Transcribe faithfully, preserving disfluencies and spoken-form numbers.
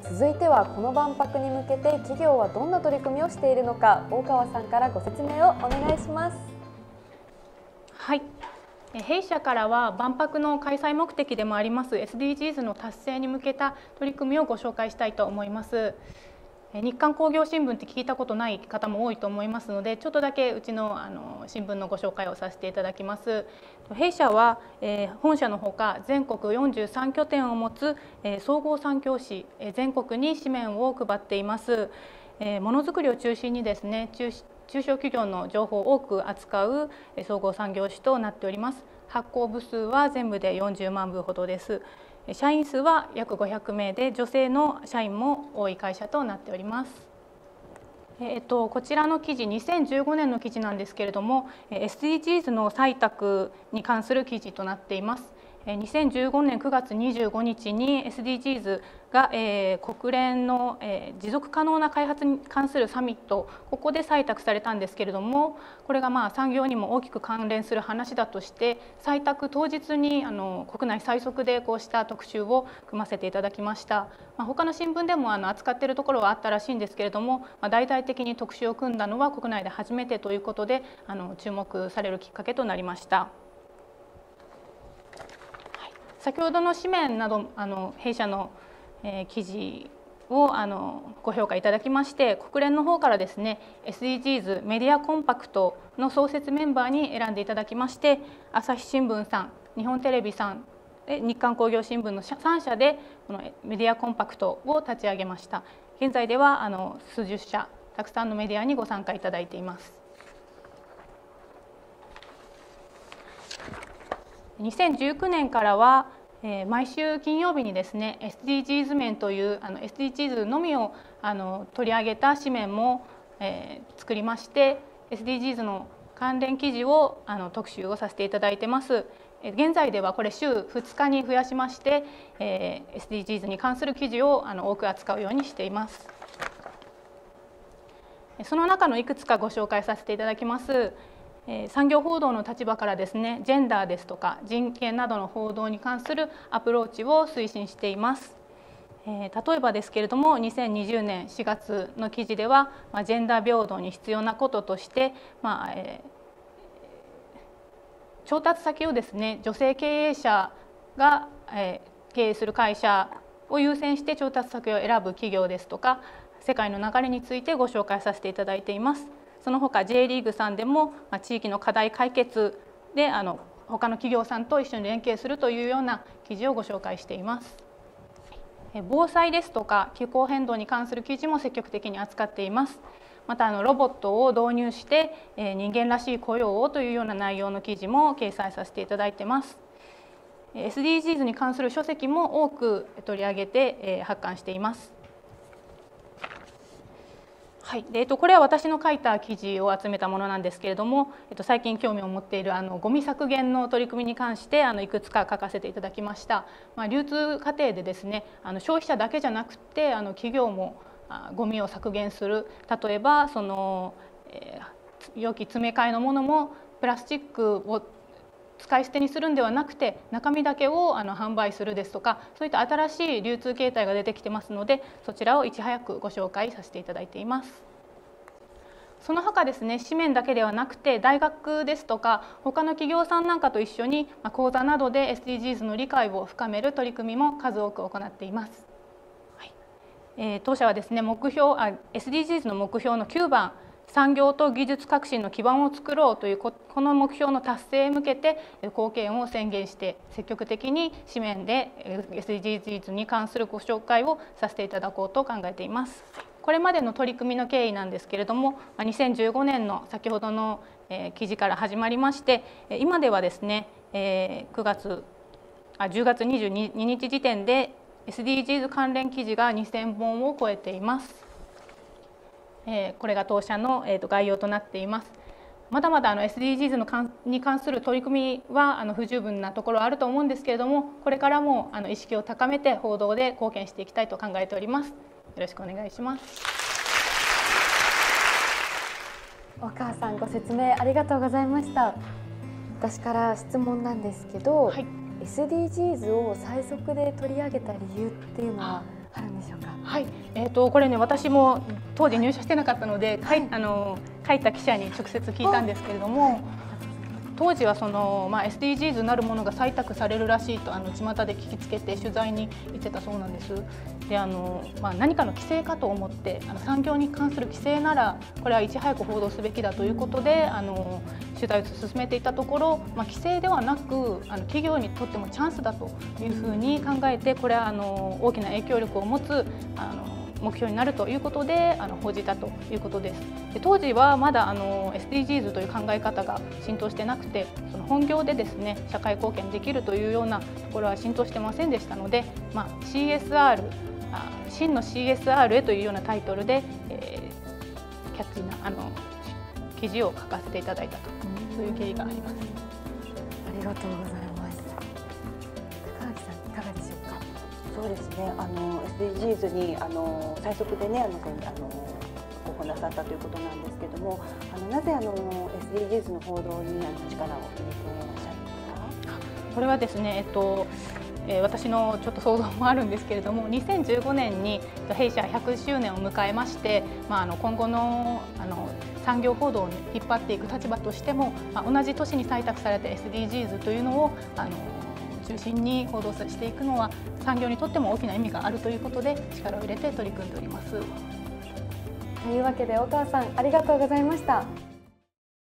続いてはこの万博に向けて企業はどんな取り組みをしているのか、大川さんからご説明をお願いします。 はい、弊社からは万博の開催目的でもあります エスディージーズ の達成に向けた取り組みをご紹介したいと思います。日刊工業新聞って聞いたことない方も多いと思いますので、ちょっとだけうちのあの新聞のご紹介をさせていただきます。弊社は、えー、本社のほか全国よんじゅうさん拠点を持つ、えー、総合産業紙、えー、全国に紙面を配っています。えー、ものづくりを中心にですね、中中小企業の情報を多く扱う総合産業紙となっております。発行部数は全部でよんじゅうまんぶほどです。社員数は約ごひゃくめいで、女性の社員も多い会社となっております。えっと、こちらの記事、にせんじゅうごねんの記事なんですけれども、エスディージーズ の採択に関する記事となっています。にせんじゅうごねんくがつにじゅうごにちに エスディージーズ が、えー、国連の、えー、持続可能な開発に関するサミット、ここで採択されたんですけれども、これがまあ産業にも大きく関連する話だとして、採択当日にあの国内最速でこうした特集を組ませていただきました。まあ、他の新聞でもあの扱っているところはあったらしいんですけれども、まあ、大々的に特集を組んだのは国内で初めてということで、あの注目されるきっかけとなりました。先ほどの紙面などあの弊社の、えー、記事をあのご評価いただきまして、国連の方からですね エスディージーズ メディアコンパクトの創設メンバーに選んでいただきまして、朝日新聞さん、日本テレビさん、日刊工業新聞のさんしゃでこのメディアコンパクトを立ち上げました。現在ではあの数十社、たくさんのメディアにご参加いただいています。にせんじゅうきゅうねんからは、えー、毎週金曜日にですね エスディージーズ 面というあの エスディージーズ のみをあの取り上げた紙面も、えー、作りまして、 エスディージーズ の関連記事をあの特集をさせていただいてます。現在ではこれ週ふつかに増やしまして、えー、エスディージーズ に関する記事をあの多く扱うようにしています。その中のいくつかご紹介させていただきます。産業報道の立場からですね、ジェンダーですとか人権などの報道に関するアプローチを推進しています。例えばですけれども、にせんにじゅうねんしがつの記事では、ジェンダー平等に必要なこととして、まあえー、調達先をですね、女性経営者が、えー、経営する会社を優先して調達先を選ぶ企業ですとか、世界の流れについてご紹介させていただいています。その他 J リーグさんでも地域の課題解決であの他の企業さんと一緒に連携するというような記事をご紹介しています。防災ですとか気候変動に関する記事も積極的に扱っています。またあのロボットを導入して人間らしい雇用をというような内容の記事も掲載させていただいています。エスディージーズ に関する書籍も多く取り上げて発刊しています。はい、でえっと、これは私の書いた記事を集めたものなんですけれども、えっと、最近興味を持っているあのゴミ削減の取り組みに関してあのいくつか書かせていただきました。まあ、流通過程でですね、あの消費者だけじゃなくてあの企業もあゴミを削減する、例えばその、えー、容器詰め替えのものもプラスチックを使い捨てにするんではなくて中身だけをあの販売するですとか、そういった新しい流通形態が出てきてますので、そちらをいち早くご紹介させていただいています。その他ですね、紙面だけではなくて大学ですとか他の企業さんなんかと一緒に講座などで エスディージーズ の理解を深める取り組みも数多く行っています。はい、えー、当社はですね、目標あ エスディージーズ の目標のきゅうばん、産業と技術革新の基盤を作ろうというこの目標の達成へ向けて貢献を宣言して、積極的に紙面で エスディージーズ に関するご紹介をさせていただこうと考えています。これまでの取り組みの経緯なんですけれども、にせんじゅうごねんの先ほどの記事から始まりまして、今ではですねくがつあじゅうがつにじゅうににち時点で エスディージーズ 関連記事がにせんぼんを超えています。これが当社の概要となっています。まだまだあの エスディージーズ のに関する取り組みはあの不十分なところはあると思うんですけれども、これからもあの意識を高めて報道で貢献していきたいと考えております。よろしくお願いします。 大川さん、ご説明ありがとうございました。私から質問なんですけど、はい、エスディージーズ を最速で取り上げた理由っていうのはあるんでしょうか。 はい、 えー、とこれね、私も当時入社してなかったので、はい、あの書いた記者に直接聞いたんですけれども、当時はその、まあ、エスディージーズ なるものが採択されるらしいとあの巷で聞きつけて取材に行ってたそうなんです。であの、まあ、何かの規制かと思ってあの産業に関する規制ならこれはいち早く報道すべきだということであの取材を進めていたところ、まあ、規制ではなくあの企業にとってもチャンスだというふうに考えてこれはあの大きな影響力を持つあの目標になるということであの報じたということです。で当時はまだあの エスディージーズ という考え方が浸透してなくて、その本業でですね社会貢献できるというようなところは浸透してませんでしたので、まあ、シーエスアール あ真の シーエスアール へというようなタイトルで、えー、キャッチーなあの記事を書かせていただいたと、そういう経緯があります。 ありがとうございます。高垣さんいかがでしょうか。 そうですね、あの エスディージーズ にあの最速でねあのあのご報なさったということなんですけども、あのなぜあの エスディージーズ の報道にあの力を入れていらっしゃるんですか。 これはですね、えっとえー、私のちょっと想像もあるんですけれども、にせんじゅうごねんに弊社ひゃくしゅうねんを迎えまして、まあ、あの今後のあの産業報道を引っ張っていく立場としても、まあ、同じ年に採択された エスディージーズ というのをあの中心に報道していくのは産業にとっても大きな意味があるということで力を入れて取り組んでおります。 というわけで大川さんありがとうございました。